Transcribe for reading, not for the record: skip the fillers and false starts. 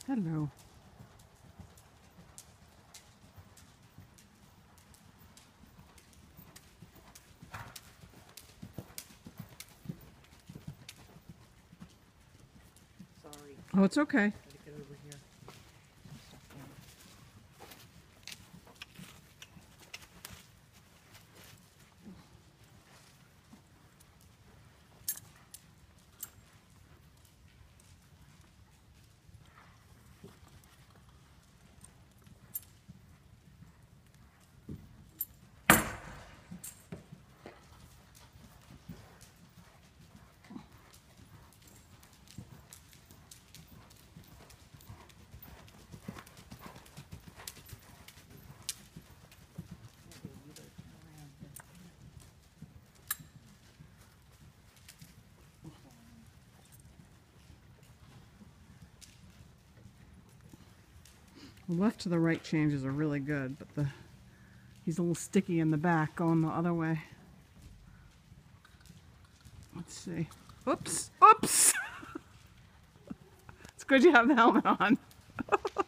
Hello. Sorry. Oh, it's okay. Gotta get over here. Stuff down. Okay, you better turn around here. The left to the right changes are really good, but he's a little sticky in the back going the other way. Let's see. Oops! Oops! It's good you have the helmet on.